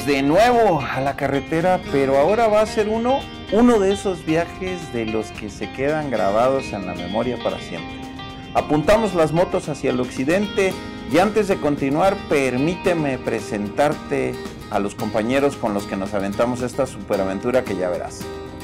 de nuevo a la carretera, pero ahora va a ser uno de esos viajes de los que se quedan grabados en la memoria para siempre. Apuntamos las motos hacia el occidente y antes de continuar, permíteme presentarte a los compañeros con los que nos aventamos esta superaventura que ya verás.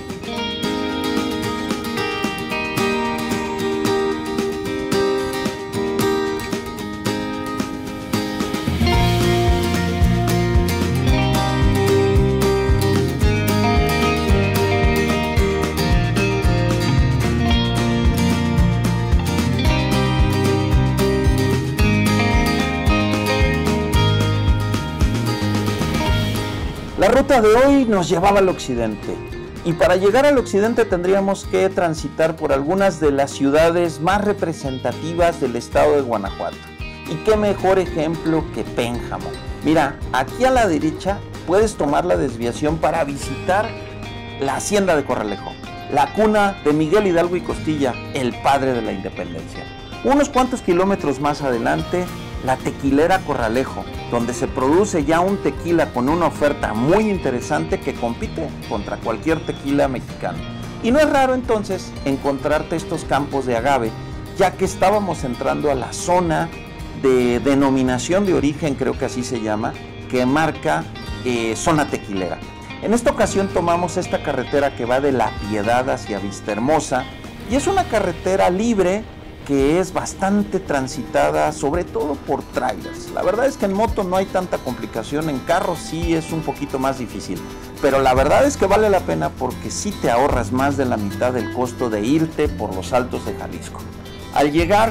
La ruta de hoy nos llevaba al occidente y para llegar al occidente tendríamos que transitar por algunas de las ciudades más representativas del estado de Guanajuato. Y qué mejor ejemplo que Pénjamo. Mira, aquí a la derecha puedes tomar la desviación para visitar la hacienda de Corralejo, la cuna de Miguel Hidalgo y Costilla, el padre de la independencia. Unos cuantos kilómetros más adelante, la tequilera Corralejo, donde se produce ya un tequila con una oferta muy interesante que compite contra cualquier tequila mexicano. Y no es raro entonces encontrarte estos campos de agave, ya que estábamos entrando a la zona de denominación de origen, creo que así se llama, que marca zona tequilera. En esta ocasión tomamos esta carretera que va de La Piedad hacia Vistahermosa y es una carretera libre que es bastante transitada, sobre todo por trailers. La verdad es que en moto no hay tanta complicación, en carro sí es un poquito más difícil, pero la verdad es que vale la pena porque sí te ahorras más de la mitad del costo de irte por los altos de Jalisco. Al llegar,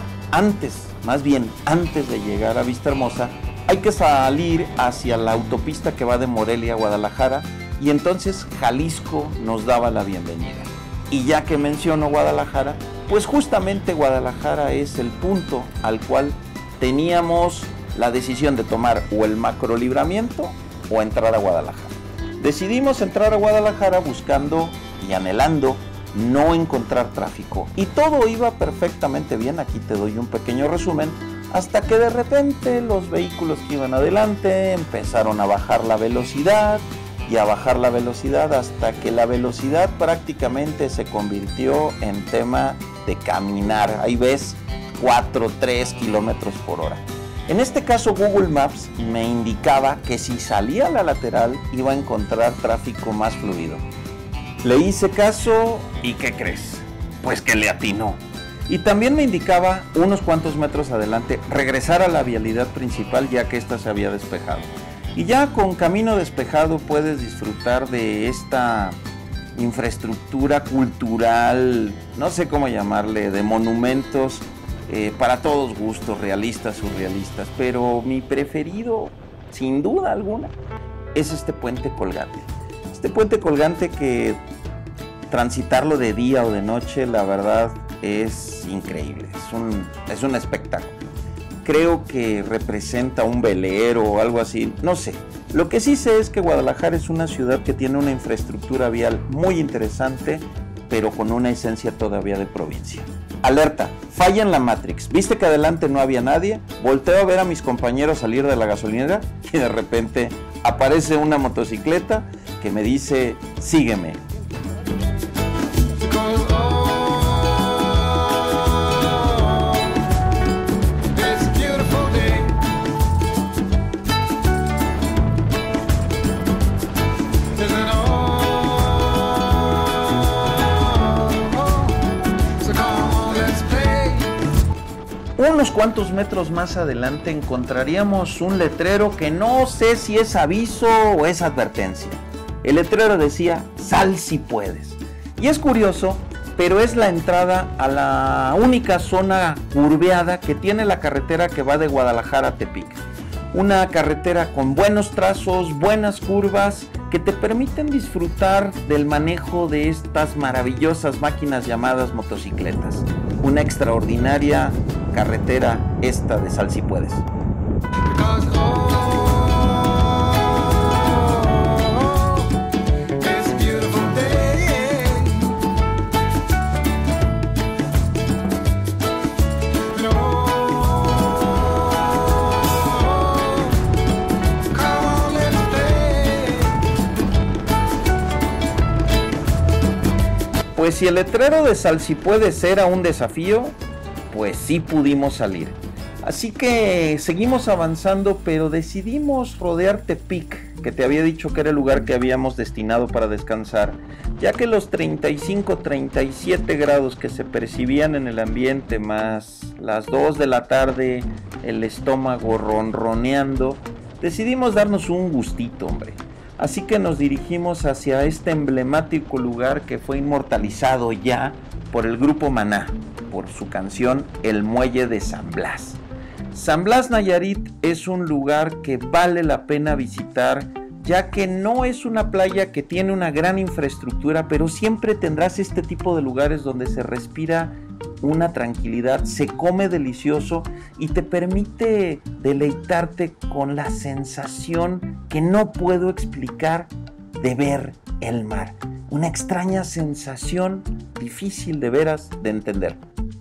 más bien antes de llegar a Vistahermosa, hay que salir hacia la autopista que va de Morelia a Guadalajara y entonces Jalisco nos daba la bienvenida. Y ya que menciono Guadalajara, pues justamente Guadalajara es el punto al cual teníamos la decisión de tomar o el macrolibramiento o entrar a Guadalajara. Decidimos entrar a Guadalajara buscando y anhelando no encontrar tráfico. Y todo iba perfectamente bien, aquí te doy un pequeño resumen, hasta que de repente los vehículos que iban adelante empezaron a bajar la velocidad y a bajar la velocidad hasta que la velocidad prácticamente se convirtió en tema de caminar. Ahí ves 3 kilómetros por hora. En este caso Google Maps me indicaba que si salía a la lateral iba a encontrar tráfico más fluido. Le hice caso y ¿qué crees? Pues que le atinó. Y también me indicaba unos cuantos metros adelante regresar a la vialidad principal ya que esta se había despejado. Y ya con camino despejado puedes disfrutar de esta infraestructura cultural, no sé cómo llamarle, de monumentos para todos gustos, realistas, surrealistas, pero mi preferido, sin duda alguna, es este puente colgante. Este puente colgante que transitarlo de día o de noche, la verdad, es increíble, es un espectáculo. Creo que representa un velero o algo así, no sé. Lo que sí sé es que Guadalajara es una ciudad que tiene una infraestructura vial muy interesante, pero con una esencia todavía de provincia. Alerta, falla en la Matrix. ¿Viste que adelante no había nadie? Volteo a ver a mis compañeros salir de la gasolinera y de repente aparece una motocicleta que me dice, sígueme. Unos cuantos metros más adelante encontraríamos un letrero que no sé si es aviso o es advertencia. El letrero decía, sal si puedes. Y es curioso, pero es la entrada a la única zona curveada que tiene la carretera que va de Guadalajara a Tepic. Una carretera con buenos trazos, buenas curvas, que te permiten disfrutar del manejo de estas maravillosas máquinas llamadas motocicletas. Una extraordinaria carretera esta de Sal si puedes. Pues si el letrero de Sal Si Puede Ser era un desafío, pues sí pudimos salir. Así que seguimos avanzando, pero decidimos rodear Tepic, que te había dicho que era el lugar que habíamos destinado para descansar, ya que los 35-37 grados que se percibían en el ambiente, más las 2 de la tarde, el estómago ronroneando, decidimos darnos un gustito, hombre. Así que nos dirigimos hacia este emblemático lugar que fue inmortalizado ya por el grupo Maná, por su canción El Muelle de San Blas. San Blas, Nayarit es un lugar que vale la pena visitar, ya que no es una playa que tiene una gran infraestructura, pero siempre tendrás este tipo de lugares donde se respira una tranquilidad, se come delicioso y te permite deleitarte con la sensación que no puedo explicar de ver el mar. Una extraña sensación difícil de veras de entender.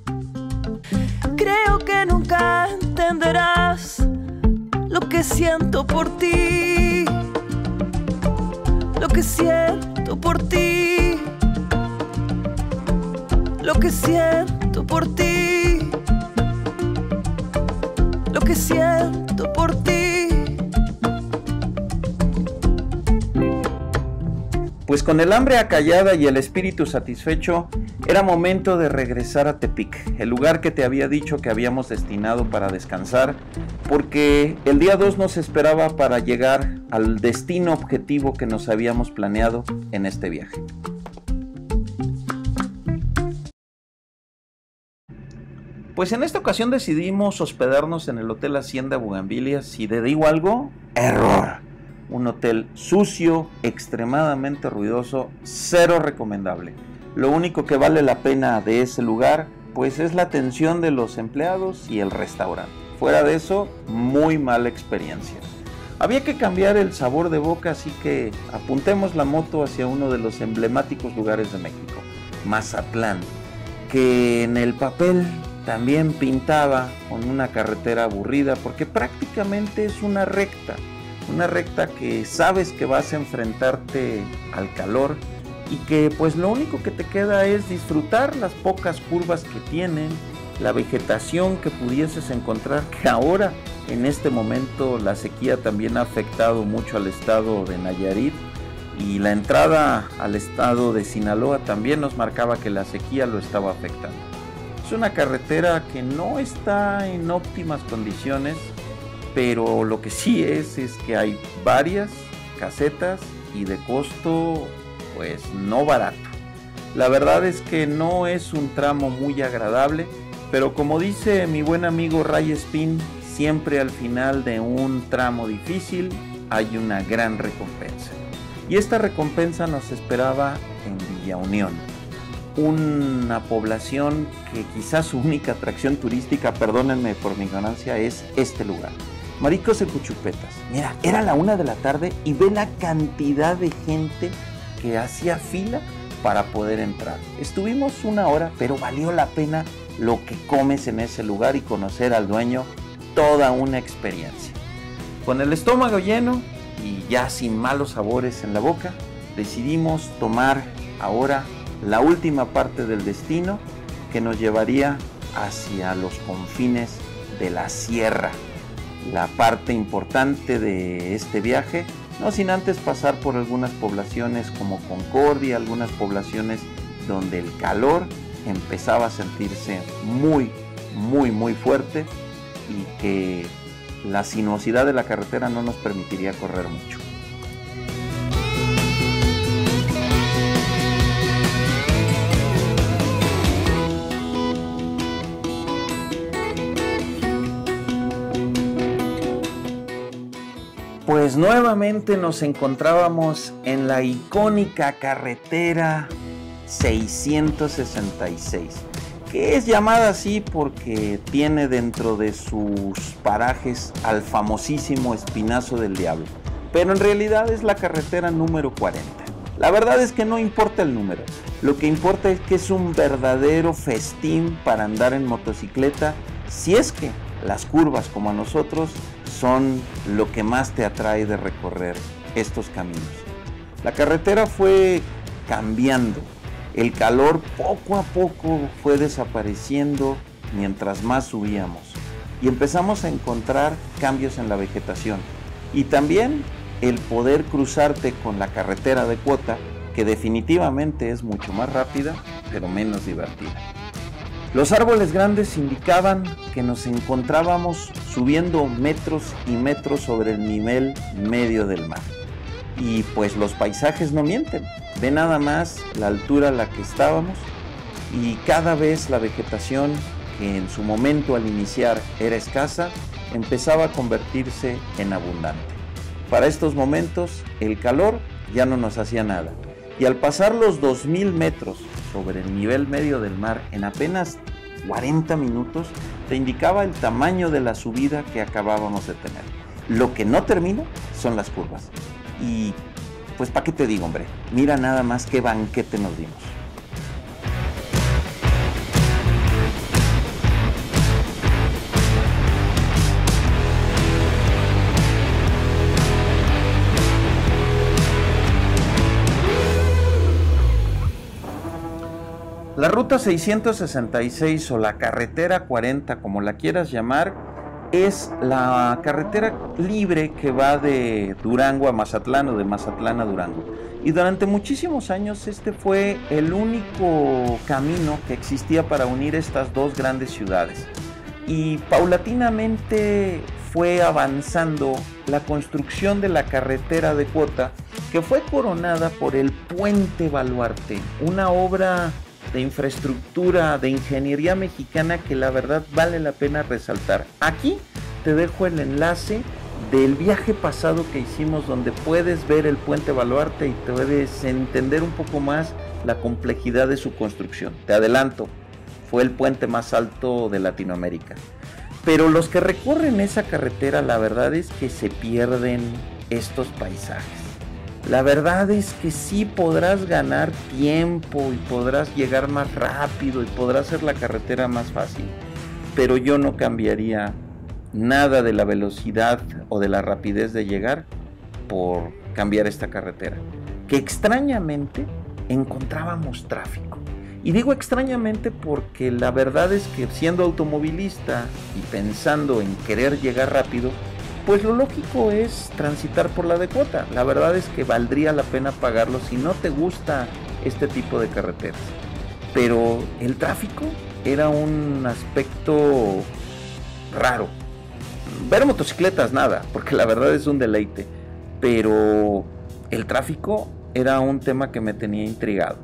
Creo que nunca entenderás lo que siento por ti, lo que siento por ti, lo que siento por ti, lo que siento por ti. Pues con el hambre acallada y el espíritu satisfecho, era momento de regresar a Tepic, el lugar que te había dicho que habíamos destinado para descansar, porque el día 2 nos esperaba para llegar al destino objetivo que nos habíamos planeado en este viaje. Pues en esta ocasión decidimos hospedarnos en el Hotel Hacienda Bugambilias. Si te digo algo, error. Un hotel sucio, extremadamente ruidoso, cero recomendable. Lo único que vale la pena de ese lugar, pues es la atención de los empleados y el restaurante. Fuera de eso, muy mala experiencia. Había que cambiar el sabor de boca, así que apuntemos la moto hacia uno de los emblemáticos lugares de México, Mazatlán, que en el papel también pintaba con una carretera aburrida, porque prácticamente es una recta que sabes que vas a enfrentarte al calor y que pues lo único que te queda es disfrutar las pocas curvas que tienen, la vegetación que pudieses encontrar, que ahora en este momento la sequía también ha afectado mucho al estado de Nayarit, y la entrada al estado de Sinaloa también nos marcaba que la sequía lo estaba afectando. Es una carretera que no está en óptimas condiciones, pero lo que sí es que hay varias casetas y de costo pues no barato. La verdad es que no es un tramo muy agradable, pero como dice mi buen amigo Ray Spin, siempre al final de un tramo difícil hay una gran recompensa. Y esta recompensa nos esperaba en Villa Unión, una población que quizás su única atracción turística, perdónenme por mi ignorancia, es este lugar. Mariscos de Cuchupetas. Mira, era la 1 de la tarde y ve la cantidad de gente que hacía fila para poder entrar. Estuvimos 1 hora, pero valió la pena lo que comes en ese lugar y conocer al dueño, toda una experiencia. Con el estómago lleno y ya sin malos sabores en la boca, decidimos tomar ahora la última parte del destino que nos llevaría hacia los confines de la sierra. La parte importante de este viaje, no sin antes pasar por algunas poblaciones como Concordia, algunas poblaciones donde el calor empezaba a sentirse muy fuerte y que la sinuosidad de la carretera no nos permitiría correr mucho. Pues nuevamente nos encontrábamos en la icónica carretera 666, que es llamada así porque tiene dentro de sus parajes al famosísimo Espinazo del Diablo, pero en realidad es la carretera número 40. La verdad es que no importa el número, lo que importa es que es un verdadero festín para andar en motocicleta, si es que las curvas, como a nosotros, son lo que más te atrae de recorrer estos caminos. La carretera fue cambiando El calor poco a poco fue desapareciendo mientras más subíamos y empezamos a encontrar cambios en la vegetación y también el poder cruzarte con la carretera de cuota, que definitivamente es mucho más rápida pero menos divertida. Los árboles grandes indicaban que nos encontrábamos subiendo metros y metros sobre el nivel medio del mar. Y pues los paisajes no mienten, ve nada más la altura a la que estábamos y cada vez la vegetación, que en su momento al iniciar era escasa, empezaba a convertirse en abundante. Para estos momentos el calor ya no nos hacía nada y al pasar los 2000 metros sobre el nivel medio del mar en apenas 40 minutos te indicaba el tamaño de la subida que acabábamos de tener. Lo que no termina son las curvas. Y pues ¿para qué te digo, hombre? Mira nada más qué banquete nos dimos. La ruta 666 o la carretera 40, como la quieras llamar, es la carretera libre que va de Durango a Mazatlán o de Mazatlán a Durango. Y durante muchísimos años este fue el único camino que existía para unir estas dos grandes ciudades. Y paulatinamente fue avanzando la construcción de la carretera de cuota, que fue coronada por el Puente Baluarte, una obra de infraestructura, de ingeniería mexicana que la verdad vale la pena resaltar. Aquí te dejo el enlace del viaje pasado que hicimos donde puedes ver el Puente Baluarte y te puedes entender un poco más la complejidad de su construcción. Te adelanto, fue el puente más alto de Latinoamérica. Pero los que recorren esa carretera, la verdad es que se pierden estos paisajes. La verdad es que sí podrás ganar tiempo y podrás llegar más rápido y podrás hacer la carretera más fácil, pero yo no cambiaría nada de la velocidad o de la rapidez de llegar por cambiar esta carretera, que extrañamente encontrábamos tráfico. Y digo extrañamente porque la verdad es que siendo automovilista y pensando en querer llegar rápido, pues lo lógico es transitar por la de cuota. La verdad es que valdría la pena pagarlo si no te gusta este tipo de carreteras. Pero el tráfico era un aspecto raro. Ver motocicletas nada, porque la verdad es un deleite. Pero el tráfico era un tema que me tenía intrigado.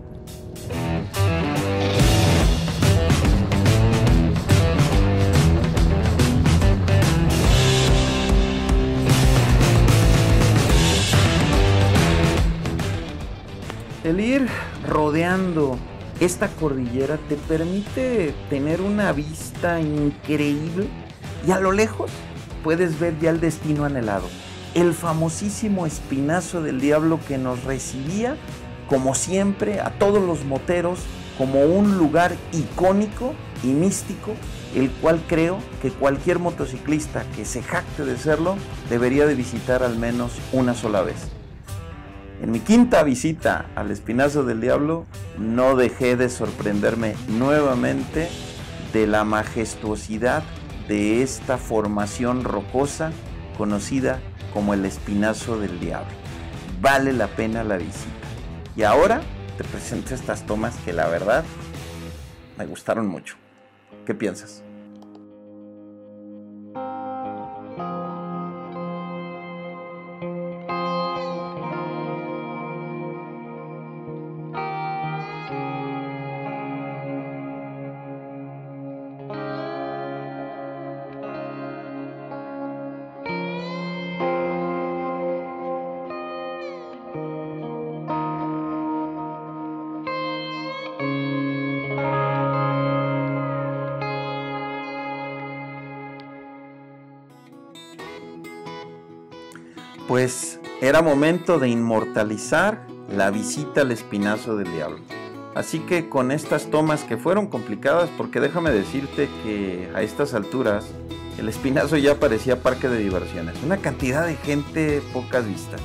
El ir rodeando esta cordillera te permite tener una vista increíble y a lo lejos puedes ver ya el destino anhelado, el famosísimo Espinazo del Diablo que nos recibía, como siempre, a todos los moteros como un lugar icónico y místico, el cual creo que cualquier motociclista que se jacte de serlo debería de visitar al menos una sola vez. En mi quinta visita al Espinazo del Diablo no dejé de sorprenderme nuevamente de la majestuosidad de esta formación rocosa conocida como el Espinazo del Diablo. Vale la pena la visita. Y ahora te presento estas tomas que la verdad me gustaron mucho. ¿Qué piensas? Pues era momento de inmortalizar la visita al Espinazo del Diablo. Así que con estas tomas que fueron complicadas, porque déjame decirte que a estas alturas el Espinazo ya parecía parque de diversiones. Una cantidad de gente pocas vistas.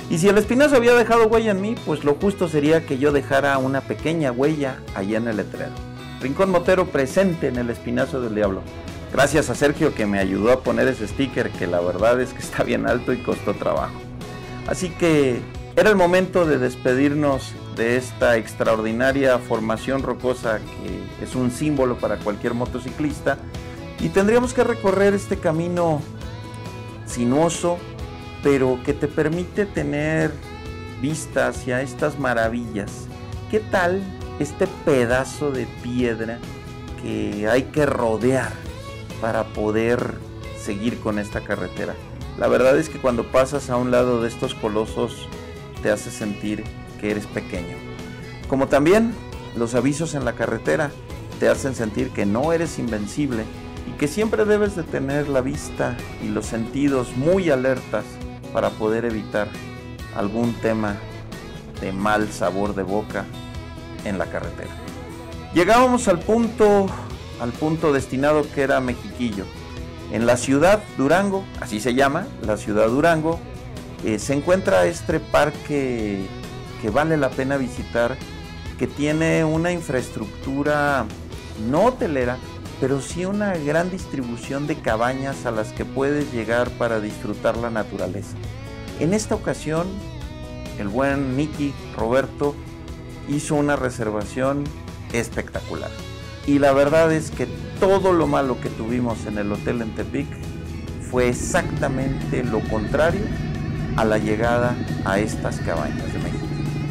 Y si el espinazo había dejado huella en mí, pues lo justo sería que yo dejara una pequeña huella allá en el letrero. Rincón Motero presente en el Espinazo del Diablo. Gracias a Sergio que me ayudó a poner ese sticker, que la verdad es que está bien alto y costó trabajo. Así que era el momento de despedirnos de esta extraordinaria formación rocosa que es un símbolo para cualquier motociclista, y tendríamos que recorrer este camino sinuoso, pero que te permite tener vista hacia estas maravillas. ¿Qué tal este pedazo de piedra que hay que rodear para poder seguir con esta carretera? La verdad es que cuando pasas a un lado de estos colosos te hace sentir que eres pequeño. Como también los avisos en la carretera te hacen sentir que no eres invencible y que siempre debes de tener la vista y los sentidos muy alertas para poder evitar algún tema de mal sabor de boca en la carretera. Llegábamos al punto destinado, que era Mexiquillo. En la ciudad Durango, así se llama, la ciudad Durango, se encuentra este parque que vale la pena visitar, que tiene una infraestructura no hotelera, pero sí una gran distribución de cabañas a las que puedes llegar para disfrutar la naturaleza. En esta ocasión, el buen Nicky Roberto hizo una reservación espectacular. Y la verdad es que todo lo malo que tuvimos en el hotel en Tepic fue exactamente lo contrario a la llegada a estas cabañas de México.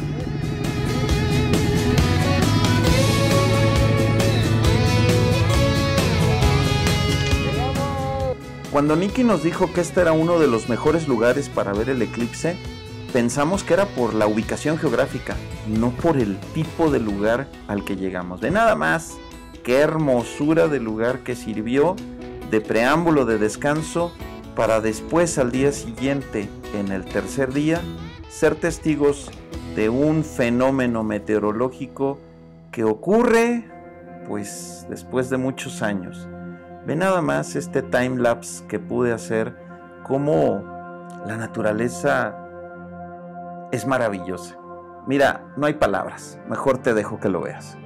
Cuando Nicky nos dijo que este era uno de los mejores lugares para ver el eclipse, pensamos que era por la ubicación geográfica, no por el tipo de lugar al que llegamos. De nada más, qué hermosura de lugar que sirvió de preámbulo de descanso para después, al día siguiente, en el tercer día, ser testigos de un fenómeno meteorológico que ocurre pues después de muchos años. Ve nada más este time lapse que pude hacer, cómo la naturaleza es maravillosa. Mira, no hay palabras, mejor te dejo que lo veas.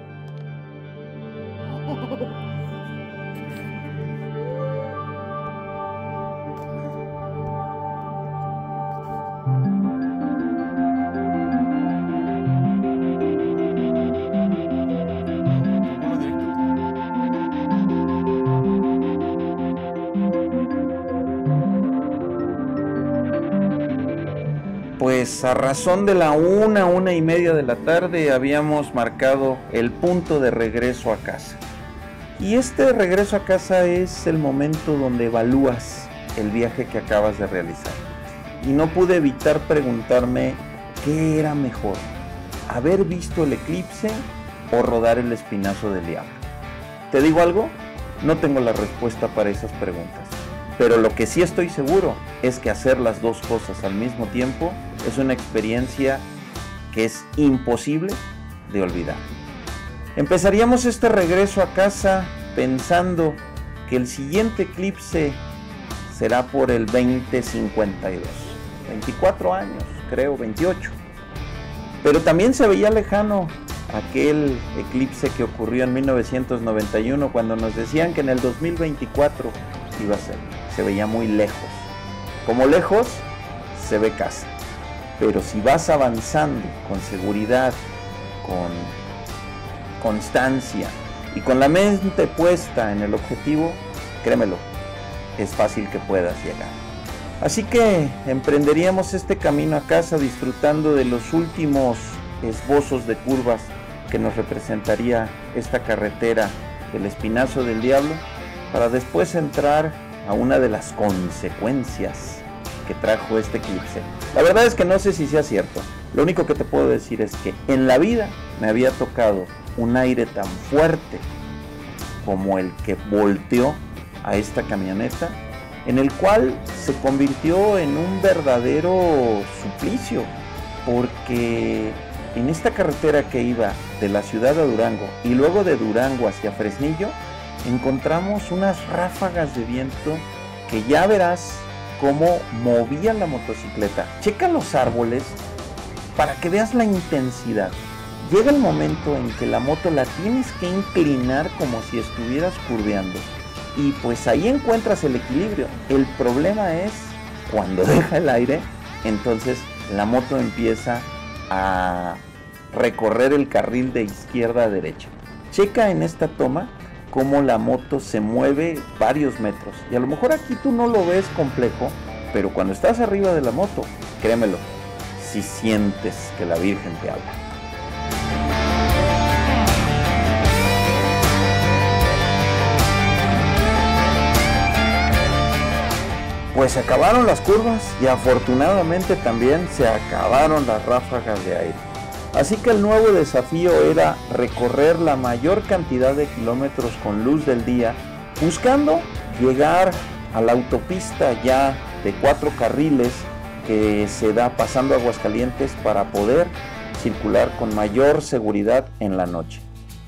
Pues a razón de la 1:30 de la tarde habíamos marcado el punto de regreso a casa. Y este regreso a casa es el momento donde evalúas el viaje que acabas de realizar. Y no pude evitar preguntarme qué era mejor, haber visto el eclipse o rodar el Espinazo del Diablo. ¿Te digo algo? No tengo la respuesta para esas preguntas. Pero lo que sí estoy seguro es que hacer las dos cosas al mismo tiempo es una experiencia que es imposible de olvidar. Empezaríamos este regreso a casa pensando que el siguiente eclipse será por el 2052. 24 años, creo, 28. Pero también se veía lejano aquel eclipse que ocurrió en 1991, cuando nos decían que en el 2024 iba a ser. Se veía muy lejos. Como lejos se ve casa. Pero si vas avanzando con seguridad, con constancia y con la mente puesta en el objetivo, créemelo, es fácil que puedas llegar. Así que emprenderíamos este camino a casa disfrutando de los últimos esbozos de curvas que nos representaría esta carretera del Espinazo del Diablo, para después entrar a una de las consecuencias que trajo este eclipse. La verdad es que no sé si sea cierto. Lo único que te puedo decir es que en la vida me había tocado un aire tan fuerte como el que volteó a esta camioneta, en el cual se convirtió en un verdadero suplicio, porque en esta carretera que iba de la ciudad a Durango y luego de Durango hacia Fresnillo, encontramos unas ráfagas de viento que ya verás cómo movía la motocicleta. Checa los árboles para que veas la intensidad. Llega el momento en que la moto la tienes que inclinar como si estuvieras curveando. Y pues ahí encuentras el equilibrio. El problema es cuando deja el aire, entonces la moto empieza a recorrer el carril de izquierda a derecha. Checa en esta toma cómo la moto se mueve varios metros. Y a lo mejor aquí tú no lo ves complejo, pero cuando estás arriba de la moto, créemelo, si sientes que la Virgen te habla. Pues se acabaron las curvas y afortunadamente también se acabaron las ráfagas de aire. Así que el nuevo desafío era recorrer la mayor cantidad de kilómetros con luz del día, buscando llegar a la autopista ya de 4 carriles que se da pasando Aguascalientes para poder circular con mayor seguridad en la noche.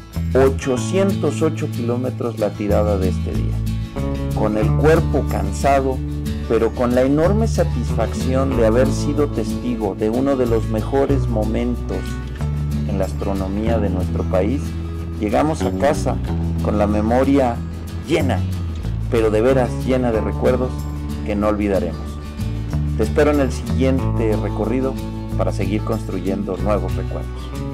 808 kilómetros la tirada de este día. Con el cuerpo cansado, pero con la enorme satisfacción de haber sido testigo de uno de los mejores momentos en la astronomía de nuestro país, llegamos a casa con la memoria llena, pero de veras llena de recuerdos que no olvidaremos. Te espero en el siguiente recorrido para seguir construyendo nuevos recuerdos.